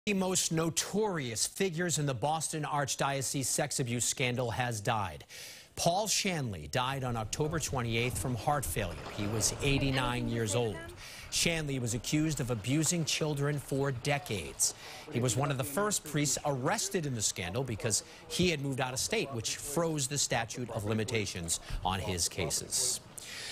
The most notorious figures in the Boston Archdiocese sex abuse scandal has died. Paul Shanley died on October 28th from heart failure. He was 89 years old. Shanley was accused of abusing children for decades. He was one of the first priests arrested in the scandal because he had moved out of state, which froze the statute of limitations on his cases.